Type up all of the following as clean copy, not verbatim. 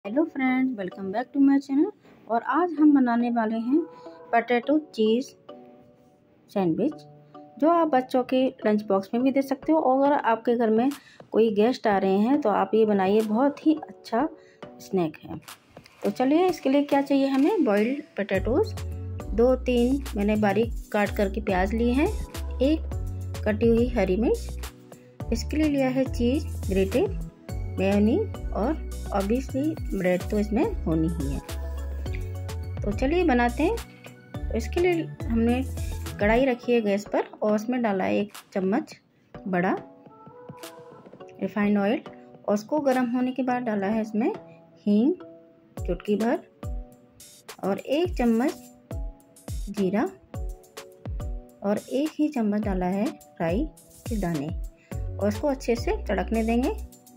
Hello friends, welcome back to my channel. और आज हम बनाने वाले हैं पोटैटो चीज़ सैंडविच, जो आप बच्चों के लंच बॉक्स में भी दे सकते हो। और अगर आपके घर में कोई गेस्ट आ रहे हैं तो आप ये बनाइए, बहुत ही अच्छा स्नैक है। तो चलिए, इसके लिए क्या चाहिए हमें। बॉइल्ड पोटैटोज़ 2-3 मैंने बारीक काट करके प्याज लिए हैं, एक कटी हुई हरी मिर्च। इसके लिए लिया है चीज़ ग्रेटेड, मेयोनीज और ऑब्वियसली ब्रेड तो इसमें होनी ही है। तो चलिए बनाते हैं। तो इसके लिए हमने कढ़ाई रखी है गैस पर और उसमें डाला है 1 चम्मच बड़ा रिफाइंड ऑयल। और उसको गर्म होने के बाद डाला है इसमें हींग चुटकी भर और 1 चम्मच जीरा और 1 ही चम्मच डाला है राई के दाने। और उसको अच्छे से तड़कने देंगे।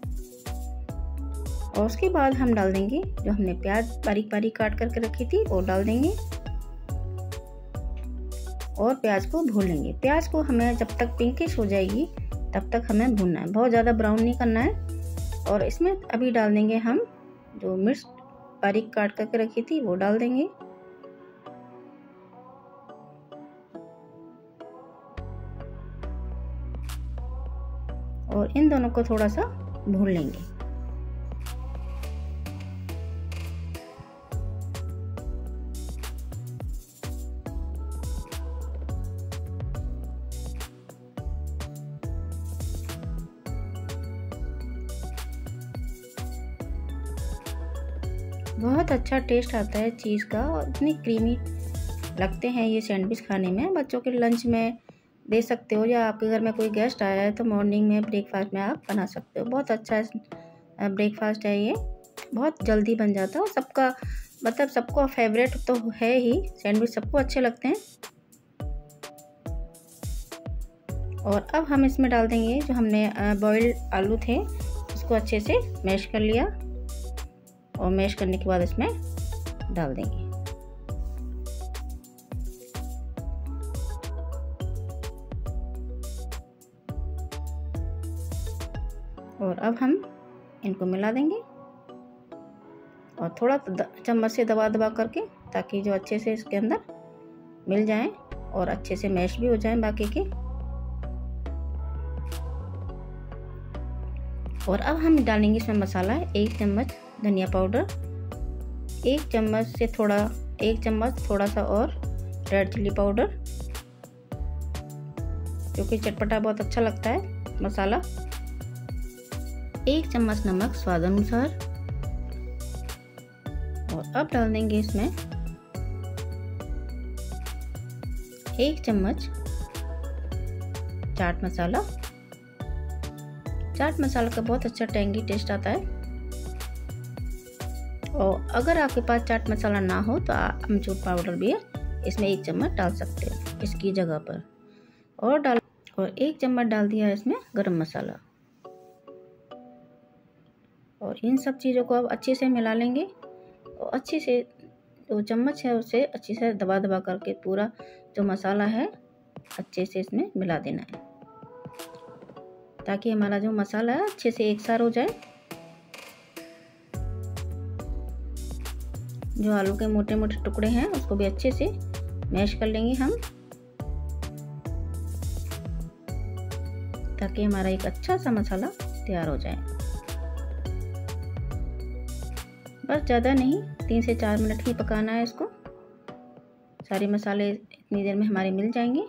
और उसके बाद हम डाल देंगे जो हमने प्याज बारीक बारीक काट करके रखी थी, वो डाल देंगे और प्याज को भून लेंगे। प्याज को हमें जब तक पिंकिश हो जाएगी तब तक हमें भूनना है, बहुत ज़्यादा ब्राउन नहीं करना है। और इसमें अभी डाल देंगे हम जो मिर्च बारीक काट करके रखी थी, वो डाल देंगे। और इन दोनों को थोड़ा सा भून लेंगे। बहुत अच्छा टेस्ट आता है चीज़ का और इतनी क्रीमी लगते हैं ये सैंडविच खाने में। बच्चों के लंच में दे सकते हो, या आपके घर में कोई गेस्ट आया है तो मॉर्निंग में ब्रेकफास्ट में आप बना सकते हो। बहुत अच्छा ब्रेकफास्ट है ये, बहुत जल्दी बन जाता है और सबका मतलब सबको फेवरेट तो है ही। सैंडविच सबको अच्छे लगते हैं। और अब हम इसमें डाल देंगे जो हमने बॉइल्ड आलू थे, उसको अच्छे से मैश कर लिया। और मैश करने के बाद इसमें डाल देंगे। और अब हम इनको मिला देंगे और थोड़ा चम्मच से दबा दबा करके, ताकि जो अच्छे से इसके अंदर मिल जाएं और अच्छे से मैश भी हो जाएं बाकी के। और अब हम डालेंगे इसमें मसाला, 1 चम्मच धनिया पाउडर, 1 चम्मच से एक चम्मच थोड़ा सा और रेड चिल्ली पाउडर, क्योंकि चटपटा बहुत अच्छा लगता है मसाला। 1 चम्मच नमक स्वाद अनुसार। और अब डाल देंगे इसमें 1 चम्मच चाट मसाला। चाट मसाला का बहुत अच्छा टेंगी टेस्ट आता है। और अगर आपके पास चाट मसाला ना हो तो अमचूर पाउडर भी है, इसमें 1 चम्मच डाल सकते हो इसकी जगह पर। और 1 चम्मच डाल दिया है इसमें गरम मसाला। और इन सब चीज़ों को अब अच्छे से मिला लेंगे। और अच्छे से जो चम्मच है उसे अच्छे से दबा दबा करके पूरा जो मसाला है अच्छे से इसमें मिला देना है, ताकि हमारा जो मसाला है अच्छे से एक साथ हो जाए। जो आलू के मोटे मोटे टुकड़े हैं उसको भी अच्छे से मैश कर लेंगे हम, ताकि हमारा एक अच्छा सा मसाला तैयार हो जाए। बस ज़्यादा नहीं, 3 से 4 मिनट ही पकाना है इसको। सारे मसाले इतनी देर में हमारे मिल जाएंगे।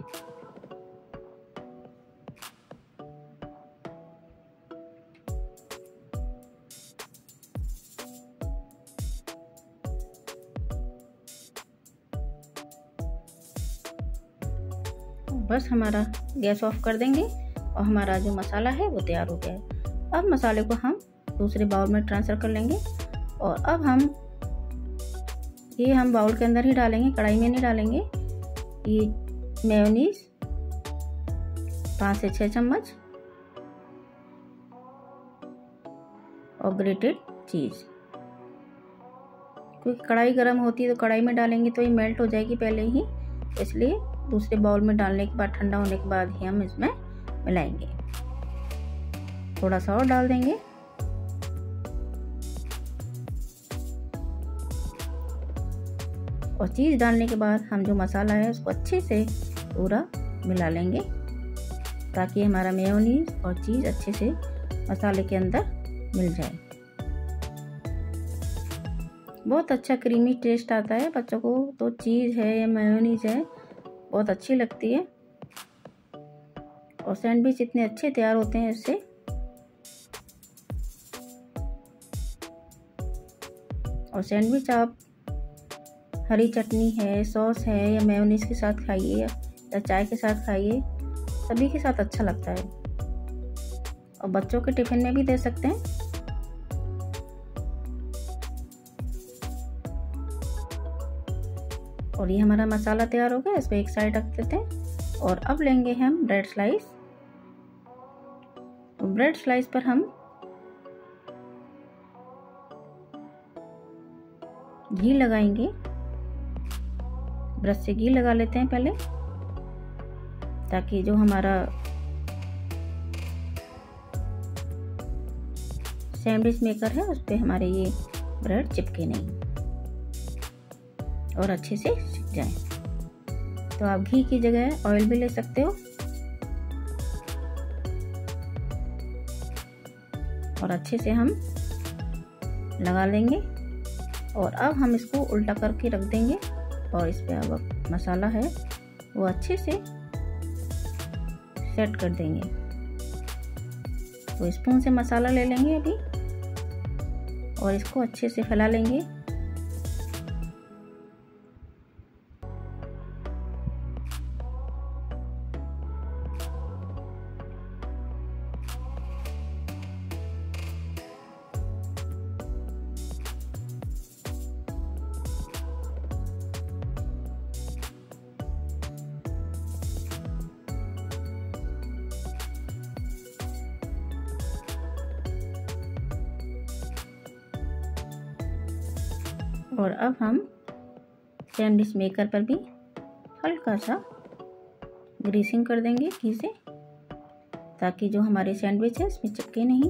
बस हमारा गैस ऑफ कर देंगे और हमारा जो मसाला है वो तैयार हो गया है। अब मसाले को हम दूसरे बाउल में ट्रांसफ़र कर लेंगे। और अब हम बाउल के अंदर ही डालेंगे, कढ़ाई में नहीं डालेंगे। ये मेयोनीज 5 से 6 चम्मच और ग्रेटेड चीज़। क्योंकि कढ़ाई गर्म होती है तो कढ़ाई में डालेंगे तो ये मेल्ट हो जाएगी पहले ही, इसलिए दूसरे बाउल में डालने के बाद, ठंडा होने के बाद ही हम इसमें मिलाएंगे। थोड़ा सा और डाल देंगे। और चीज़ डालने के बाद हम जो मसाला है उसको अच्छे से पूरा मिला लेंगे ताकि हमारा मेयोनीज और चीज़ अच्छे से मसाले के अंदर मिल जाए। बहुत अच्छा क्रीमी टेस्ट आता है बच्चों को, तो चीज़ है या मेयोनीज है बहुत अच्छी लगती है और सैंडविच इतने अच्छे तैयार होते हैं इससे। और सैंडविच आप हरी चटनी है, सॉस है या मेयोनीज के साथ खाइए या चाय के साथ खाइए, सभी के साथ अच्छा लगता है और बच्चों के टिफिन में भी दे सकते हैं। और ये हमारा मसाला तैयार हो गया, इसको एक साइड रख देते हैं। और अब लेंगे हम ब्रेड स्लाइस। तो ब्रेड स्लाइस पर हम घी लगाएंगे, ब्रश से घी लगा लेते हैं पहले ताकि जो हमारा सैंडविच मेकर है उस पे हमारे ये ब्रेड चिपके नहीं और अच्छे से सिक जाए। तो आप घी की जगह ऑयल भी ले सकते हो और अच्छे से हम लगा लेंगे। और अब हम इसको उल्टा करके रख देंगे और इस पे अब मसाला है वो अच्छे से सेट कर देंगे। तो स्पून से मसाला ले लेंगे अभी और इसको अच्छे से फैला लेंगे। और अब हम सैंडविच मेकर पर भी हल्का सा ग्रीसिंग कर देंगे घी से ताकि जो हमारे सैंडविच है इसमें चिपके नहीं।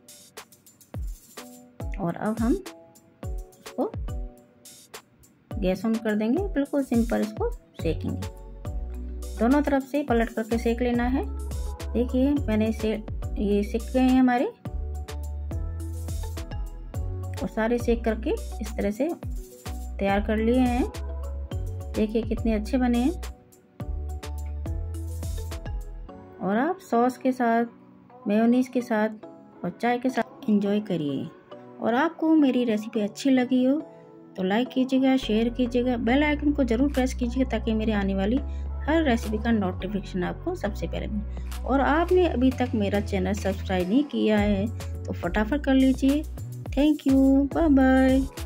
और अब हम इसको गैस ऑन कर देंगे, बिल्कुल सिंपल इसको सेकेंगे। दोनों तरफ से पलट करके सेक लेना है। देखिए मैंने ये सेक गए हैं हमारे और सारे सेक करके इस तरह से तैयार कर लिए हैं। देखिए कितने अच्छे बने हैं। और आप सॉस के साथ, मेयोनीज के साथ और चाय के साथ एंजॉय करिए। और आपको मेरी रेसिपी अच्छी लगी हो तो लाइक कीजिएगा, शेयर कीजिएगा, बेल आइकन को ज़रूर प्रेस कीजिएगा ताकि मेरे आने वाली हर रेसिपी का नोटिफिकेशन आपको सबसे पहले मिले। और आपने अभी तक मेरा चैनल सब्सक्राइब नहीं किया है तो फटाफट कर लीजिए। Thank you, bye bye.